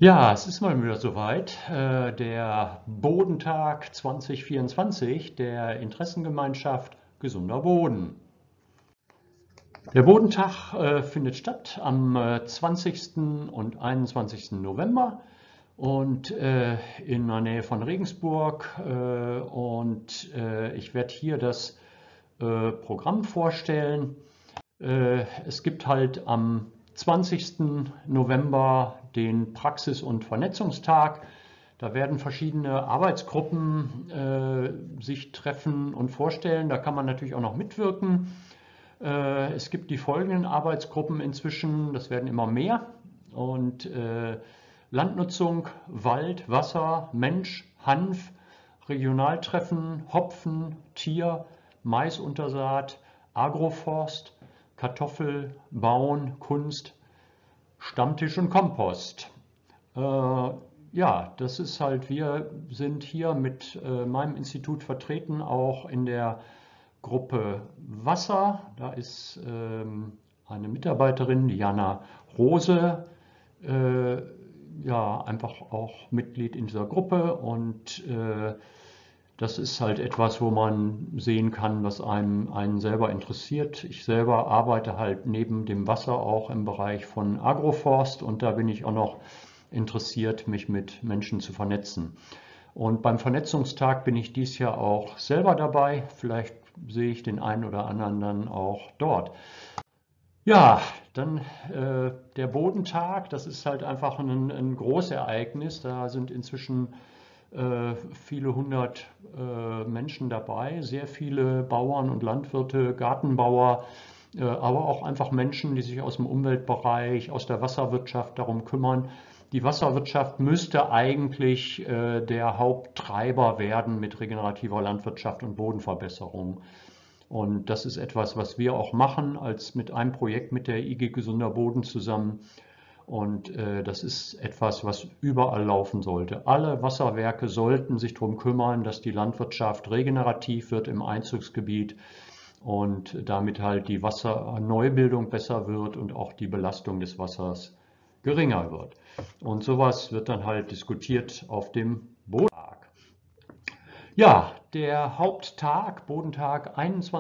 Ja, es ist mal wieder soweit. Der Bodentag 2024 der Interessengemeinschaft Gesunder Boden. Der Bodentag findet statt am 20. und 21. November und in der Nähe von Regensburg. Ich werde hier das Programm vorstellen. Es gibt halt am 20. November den Praxis- und Vernetzungstag. Da werden verschiedene Arbeitsgruppen sich treffen und vorstellen. Da kann man natürlich auch noch mitwirken. Es gibt die folgenden Arbeitsgruppen inzwischen, das werden immer mehr. Und Landnutzung, Wald, Wasser, Mensch, Hanf, Regionaltreffen, Hopfen, Tier, Maisuntersaat, Agroforst, Kartoffel, Bauen, Kunst, Stammtisch und Kompost. Ja, das ist halt, wir sind hier mit meinem Institut vertreten, auch in der Gruppe Wasser. Da ist eine Mitarbeiterin, Diana Rose, äh, ja, einfach auch Mitglied in dieser Gruppe und das ist halt etwas, wo man sehen kann, was einen selber interessiert. Ich selber arbeite halt neben dem Wasser auch im Bereich von Agroforst und da bin ich auch noch interessiert, mich mit Menschen zu vernetzen. Und beim Vernetzungstag bin ich dieses Jahr auch selber dabei. Vielleicht sehe ich den einen oder anderen dann auch dort. Ja, dann der Bodentag, das ist halt einfach ein Großereignis. Da sind inzwischen viele hundert Menschen dabei, sehr viele Bauern und Landwirte, Gartenbauer, aber auch einfach Menschen, die sich aus dem Umweltbereich, aus der Wasserwirtschaft darum kümmern. Die Wasserwirtschaft müsste eigentlich der Haupttreiber werden mit regenerativer Landwirtschaft und Bodenverbesserung. Und das ist etwas, was wir auch machen, als mit einem Projekt mit der IG Gesunder Boden zusammen. Und das ist etwas, was überall laufen sollte. Alle Wasserwerke sollten sich darum kümmern, dass die Landwirtschaft regenerativ wird im Einzugsgebiet und damit halt die Wasserneubildung besser wird und auch die Belastung des Wassers geringer wird. Und sowas wird dann halt diskutiert auf dem Bodentag. Ja, der Haupttag, Bodentag,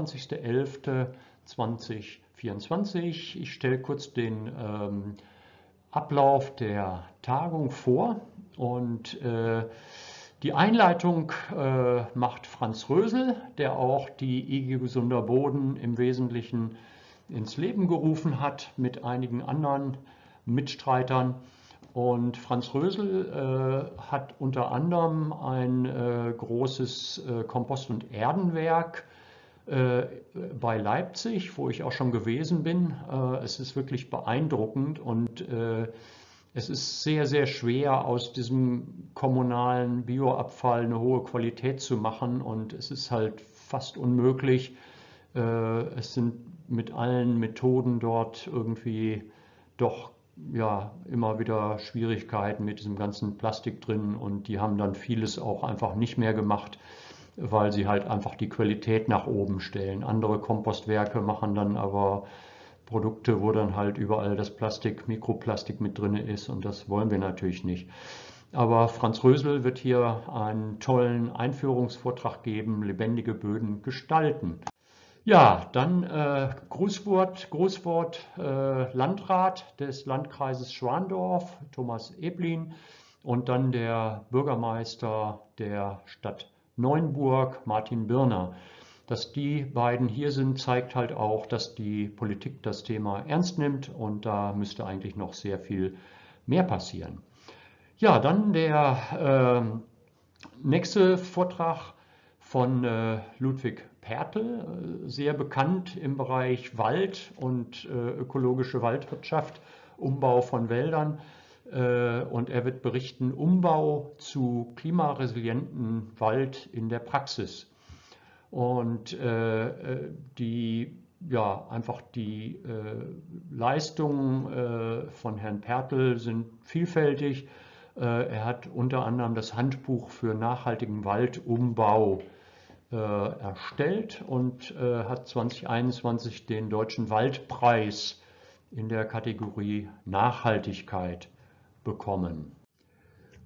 21.11.2024. Ich stelle kurz den Ablauf der Tagung vor und die Einleitung macht Franz Rösel, der auch die IG Gesunder Boden im Wesentlichen ins Leben gerufen hat mit einigen anderen Mitstreitern. Und Franz Rösel hat unter anderem ein großes Kompost- und Erdenwerk bei Leipzig, wo ich auch schon gewesen bin. Es ist wirklich beeindruckend und es ist sehr, sehr schwer, aus diesem kommunalen Bioabfall eine hohe Qualität zu machen und es ist halt fast unmöglich. Es sind mit allen Methoden dort irgendwie doch ja immer wieder Schwierigkeiten mit diesem ganzen Plastik drin und die haben dann vieles auch einfach nicht mehr gemacht, weil sie halt einfach die Qualität nach oben stellen. Andere Kompostwerke machen dann aber Produkte, wo dann halt überall das Plastik, Mikroplastik mit drin ist und das wollen wir natürlich nicht. Aber Franz Rösel wird hier einen tollen Einführungsvortrag geben, lebendige Böden gestalten. Ja, dann Grußwort Landrat des Landkreises Schwandorf, Thomas Eblin, und dann der Bürgermeister der Stadt Neunburg, Martin Birner. Dass die beiden hier sind, zeigt halt auch, dass die Politik das Thema ernst nimmt und da müsste eigentlich noch sehr viel mehr passieren. Ja, dann der nächste Vortrag von Ludwig Pertl, sehr bekannt im Bereich Wald und ökologische Waldwirtschaft, Umbau von Wäldern. Und er wird berichten, Umbau zu klimaresilienten Wald in der Praxis. Und einfach die Leistungen von Herrn Pertl sind vielfältig. Er hat unter anderem das Handbuch für nachhaltigen Waldumbau erstellt und hat 2021 den Deutschen Waldpreis in der Kategorie Nachhaltigkeit bekommen.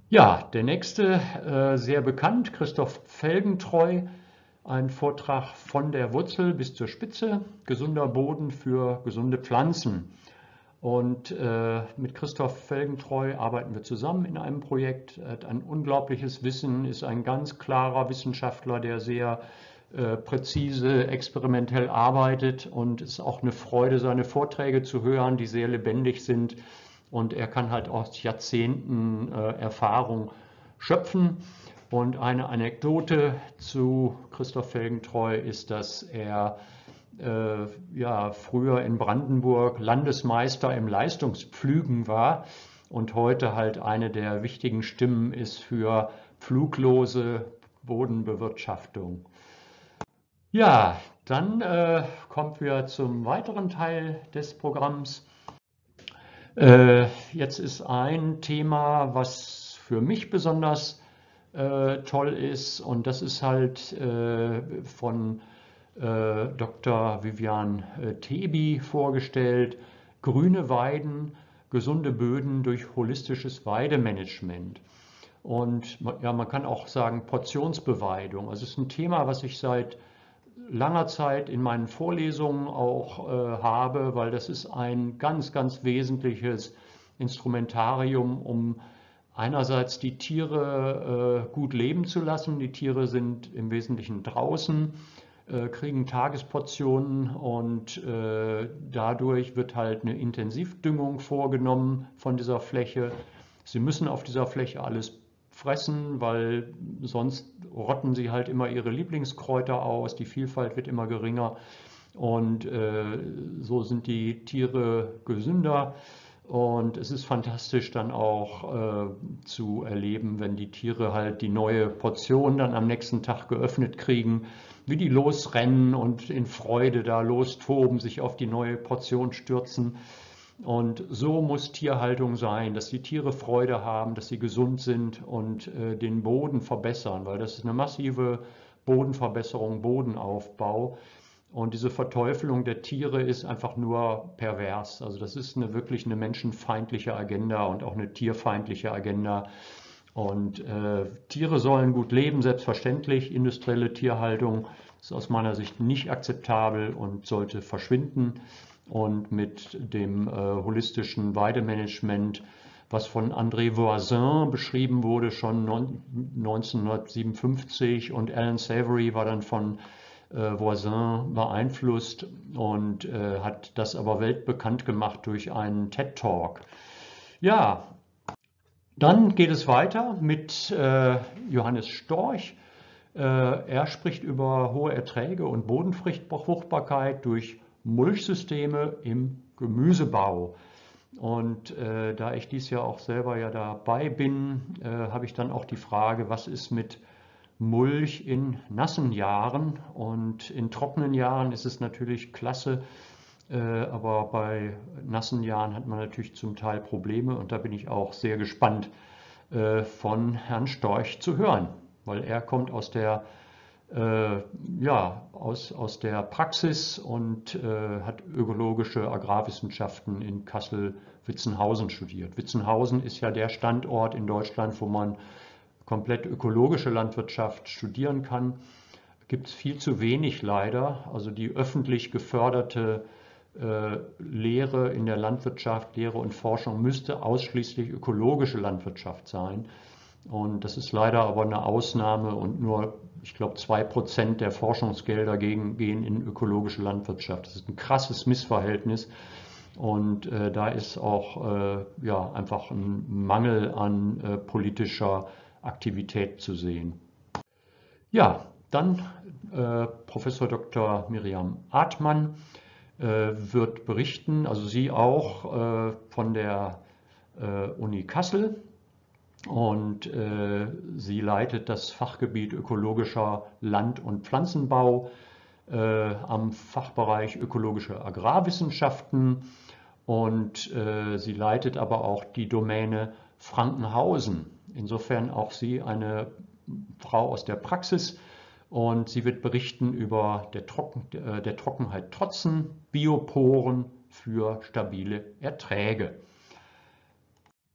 Ja, der nächste, sehr bekannt, Christoph Felgentreu, ein Vortrag von der Wurzel bis zur Spitze, gesunder Boden für gesunde Pflanzen. Und mit Christoph Felgentreu arbeiten wir zusammen in einem Projekt. Er hat ein unglaubliches Wissen, ist ein ganz klarer Wissenschaftler, der sehr präzise, experimentell arbeitet, und es ist auch eine Freude, seine Vorträge zu hören, die sehr lebendig sind, und er kann halt aus Jahrzehnten Erfahrung schöpfen. Und eine Anekdote zu Christoph Felgentreu ist, dass er ja, früher in Brandenburg Landesmeister im Leistungspflügen war und heute halt eine der wichtigen Stimmen ist für pfluglose Bodenbewirtschaftung. Ja, dann kommen wir zum weiteren Teil des Programms. Jetzt ist ein Thema, was für mich besonders toll ist, und das ist halt von Dr. Vivian Tebi vorgestellt: Grüne Weiden, gesunde Böden durch holistisches Weidemanagement. Und ja, man kann auch sagen Portionsbeweidung. Also es ist ein Thema, was ich seit langer Zeit in meinen Vorlesungen auch habe, weil das ist ein ganz, ganz wesentliches Instrumentarium, um einerseits die Tiere gut leben zu lassen. Die Tiere sind im Wesentlichen draußen, kriegen Tagesportionen, und dadurch wird halt eine Intensivdüngung vorgenommen von dieser Fläche. Sie müssen auf dieser Fläche alles fressen, weil sonst rotten sie halt immer ihre Lieblingskräuter aus, die Vielfalt wird immer geringer, und so sind die Tiere gesünder. Und es ist fantastisch dann auch zu erleben, wenn die Tiere halt die neue Portion dann am nächsten Tag geöffnet kriegen, wie die losrennen und in Freude da lostoben, sich auf die neue Portion stürzen. Und so muss Tierhaltung sein, dass die Tiere Freude haben, dass sie gesund sind und den Boden verbessern, weil das ist eine massive Bodenverbesserung, Bodenaufbau. Und diese Verteufelung der Tiere ist einfach nur pervers. Also das ist wirklich eine menschenfeindliche Agenda und auch eine tierfeindliche Agenda. Und Tiere sollen gut leben, selbstverständlich. Industrielle Tierhaltung ist aus meiner Sicht nicht akzeptabel und sollte verschwinden. Und mit dem holistischen Weidemanagement, was von André Voisin beschrieben wurde, schon 1957, und Alan Savory war dann von Voisin beeinflusst und hat das aber weltbekannt gemacht durch einen TED-Talk. Ja, dann geht es weiter mit Johannes Storch. Er spricht über hohe Erträge und Bodenfruchtbarkeit durch Mulchsysteme im Gemüsebau. Und da ich dies Jahr auch selber ja dabei bin, habe ich dann auch die Frage, was ist mit Mulch in nassen Jahren? Und in trockenen Jahren ist es natürlich klasse, aber bei nassen Jahren hat man natürlich zum Teil Probleme, und da bin ich auch sehr gespannt von Herrn Storch zu hören, weil er kommt aus der ja, aus der Praxis und hat ökologische Agrarwissenschaften in Kassel-Witzenhausen studiert. Witzenhausen ist ja der Standort in Deutschland, wo man komplett ökologische Landwirtschaft studieren kann. Gibt es viel zu wenig leider. Also die öffentlich geförderte Lehre in der Landwirtschaft, Lehre und Forschung müsste ausschließlich ökologische Landwirtschaft sein. Und das ist leider aber eine Ausnahme, und nur, ich glaube, 2% der Forschungsgelder gehen in ökologische Landwirtschaft. Das ist ein krasses Missverhältnis, und da ist auch ja, einfach ein Mangel an politischer Aktivität zu sehen. Ja, dann Professor Dr. Miriam Artmann wird berichten, also sie auch von der Uni Kassel, und sie leitet das Fachgebiet ökologischer Land- und Pflanzenbau am Fachbereich ökologische Agrarwissenschaften, und sie leitet aber auch die Domäne Frankenhausen. Insofern auch sie eine Frau aus der Praxis, und sie wird berichten über der Trockenheit trotzen, Bioporen für stabile Erträge.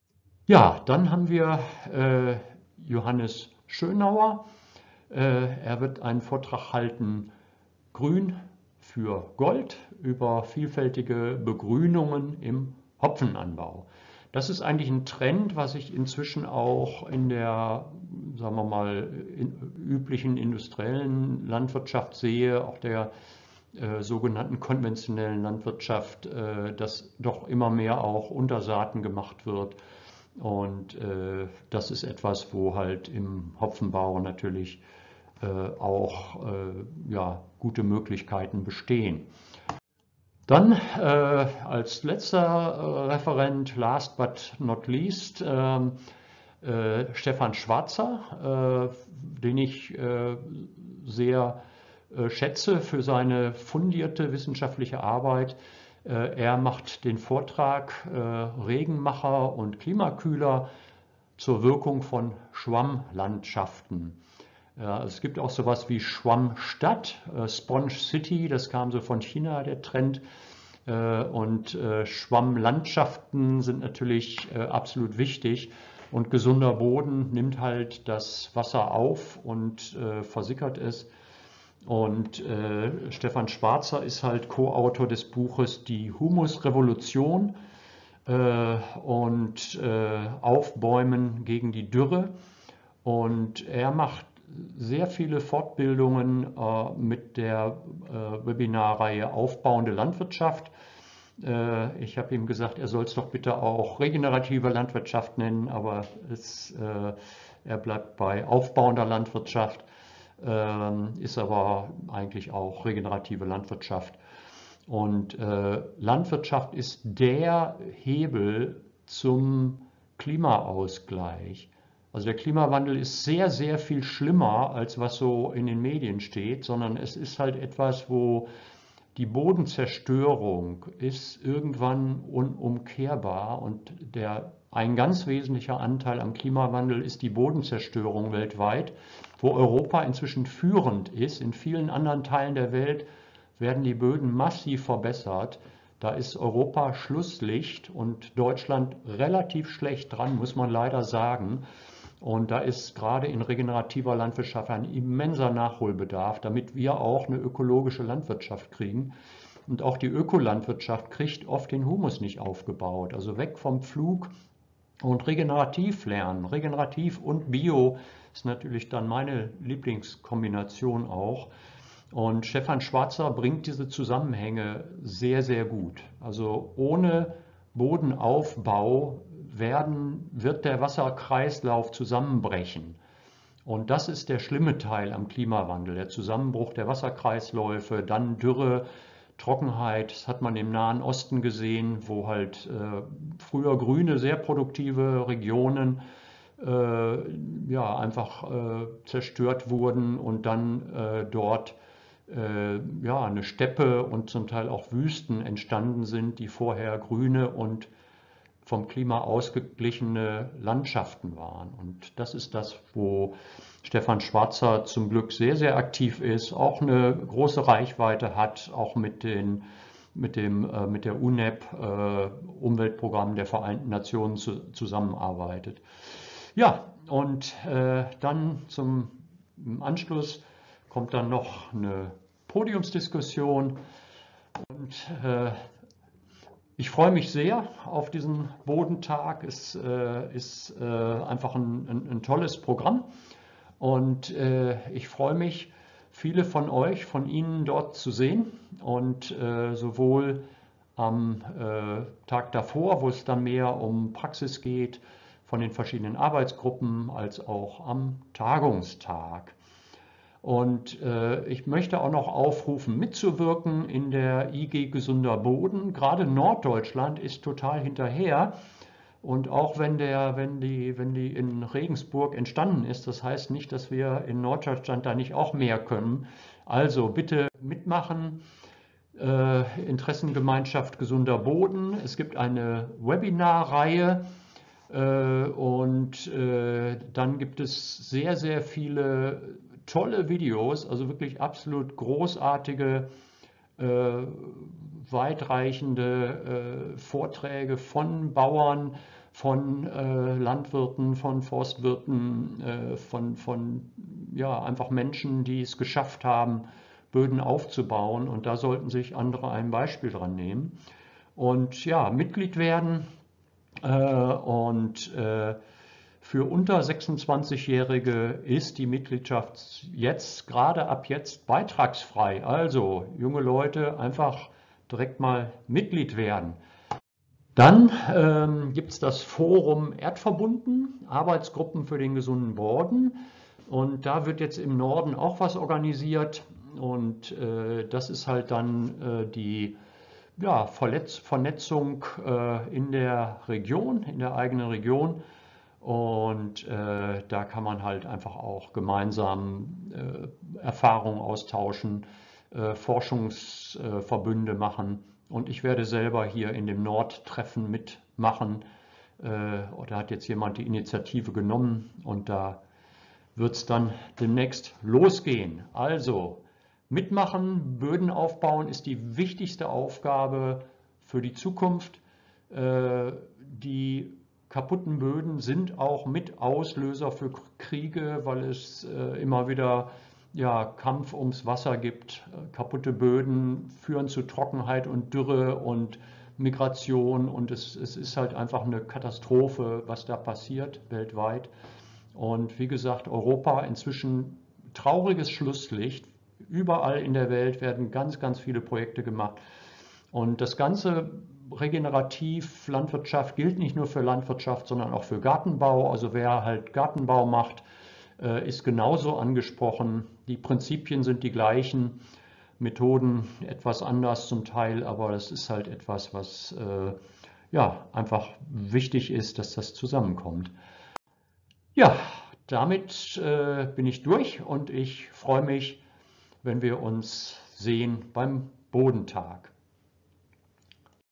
Ja, dann haben wir Johannes Schönauer. Er wird einen Vortrag halten, Grün für Gold, über vielfältige Begrünungen im Hopfenanbau. Das ist eigentlich ein Trend, was ich inzwischen auch in der, sagen wir mal, üblichen industriellen Landwirtschaft sehe, auch der sogenannten konventionellen Landwirtschaft, dass doch immer mehr auch Untersaaten gemacht wird. Und das ist etwas, wo halt im Hopfenbau natürlich auch ja, gute Möglichkeiten bestehen. Dann als letzter Referent, last but not least, Stefan Schwarzer, den ich sehr schätze für seine fundierte wissenschaftliche Arbeit. Er macht den Vortrag Regenmacher und Klimakühler zur Wirkung von Schwammlandschaften. Ja, es gibt auch sowas wie Schwammstadt, Sponge City, das kam so von China, der Trend. Und Schwammlandschaften sind natürlich absolut wichtig. Und gesunder Boden nimmt halt das Wasser auf und versickert es. Und Stefan Schwarzer ist halt Co-Autor des Buches Die Humusrevolution und Aufbäumen gegen die Dürre. Und er macht sehr viele Fortbildungen mit der Webinarreihe Aufbauende Landwirtschaft. Ich habe ihm gesagt, er soll es doch bitte auch regenerative Landwirtschaft nennen, aber er bleibt bei aufbauender Landwirtschaft, ist aber eigentlich auch regenerative Landwirtschaft. Und Landwirtschaft ist der Hebel zum Klimaausgleich. Also der Klimawandel ist sehr, sehr viel schlimmer, als was so in den Medien steht, sondern es ist halt etwas, wo die Bodenzerstörung ist irgendwann unumkehrbar und ein ganz wesentlicher Anteil am Klimawandel ist die Bodenzerstörung weltweit, wo Europa inzwischen führend ist. In vielen anderen Teilen der Welt werden die Böden massiv verbessert. Da ist Europa Schlusslicht und Deutschland relativ schlecht dran, muss man leider sagen. Und da ist gerade in regenerativer Landwirtschaft ein immenser Nachholbedarf, damit wir auch eine ökologische Landwirtschaft kriegen. Und auch die Ökolandwirtschaft kriegt oft den Humus nicht aufgebaut. Also weg vom Pflug und regenerativ lernen. Regenerativ und Bio ist natürlich dann meine Lieblingskombination auch. Und Stefan Schwarzer bringt diese Zusammenhänge sehr, sehr gut. Also ohne Bodenaufbau wird der Wasserkreislauf zusammenbrechen. Und das ist der schlimme Teil am Klimawandel, der Zusammenbruch der Wasserkreisläufe, dann Dürre, Trockenheit. Das hat man im Nahen Osten gesehen, wo halt früher grüne, sehr produktive Regionen ja, einfach zerstört wurden und dann dort ja, eine Steppe und zum Teil auch Wüsten entstanden sind, die vorher grüne und vom Klima ausgeglichene Landschaften waren. Und das ist das, wo Stefan Schwarzer zum Glück sehr, sehr aktiv ist, auch eine große Reichweite hat, auch mit der UNEP, Umweltprogramm der Vereinten Nationen, zusammenarbeitet. Ja, und dann im Anschluss kommt dann noch eine Podiumsdiskussion und ich freue mich sehr auf diesen Bodentag. Es ist einfach ein tolles Programm und ich freue mich, viele von euch, von Ihnen dort zu sehen und sowohl am Tag davor, wo es dann mehr um Praxis geht, von den verschiedenen Arbeitsgruppen, als auch am Tagungstag. Und ich möchte auch noch aufrufen, mitzuwirken in der IG Gesunder Boden. Gerade Norddeutschland ist total hinterher. Und auch wenn die in Regensburg entstanden ist, das heißt nicht, dass wir in Norddeutschland da nicht auch mehr können. Also bitte mitmachen. Interessengemeinschaft Gesunder Boden. Es gibt eine Webinarreihe. Und dann gibt es sehr, sehr viele tolle Videos, also wirklich absolut großartige, weitreichende Vorträge von Bauern, von Landwirten, von Forstwirten, ja, einfach Menschen, die es geschafft haben, Böden aufzubauen. Und da sollten sich andere ein Beispiel dran nehmen. Und ja, Mitglied werden für unter 26-Jährige ist die Mitgliedschaft jetzt, gerade ab jetzt, beitragsfrei. Also, junge Leute, einfach direkt mal Mitglied werden. Dann gibt es das Forum Erdverbunden, Arbeitsgruppen für den gesunden Boden. Und da wird jetzt im Norden auch was organisiert. Und das ist halt dann die ja, Vernetzung in der Region, in der eigenen Region. Und da kann man halt einfach auch gemeinsam Erfahrungen austauschen, Forschungsverbünde machen. Und ich werde selber hier in dem Nordtreffen mitmachen. Da hat jetzt jemand die Initiative genommen und da wird es dann demnächst losgehen. Also mitmachen, Böden aufbauen ist die wichtigste Aufgabe für die Zukunft. Die kaputten Böden sind auch mit Auslöser für Kriege, weil es immer wieder ja, Kampf ums Wasser gibt. Kaputte Böden führen zu Trockenheit und Dürre und Migration und es ist halt einfach eine Katastrophe, was da passiert weltweit. Und wie gesagt, Europa inzwischen trauriges Schlusslicht. Überall in der Welt werden ganz, ganz viele Projekte gemacht. Und das ganze Regenerativ-Landwirtschaft gilt nicht nur für Landwirtschaft, sondern auch für Gartenbau. Also wer halt Gartenbau macht, ist genauso angesprochen. Die Prinzipien sind die gleichen, Methoden etwas anders zum Teil, aber das ist halt etwas, was ja, einfach wichtig ist, dass das zusammenkommt. Ja, damit bin ich durch und ich freue mich, wenn wir uns sehen beim Bodentag.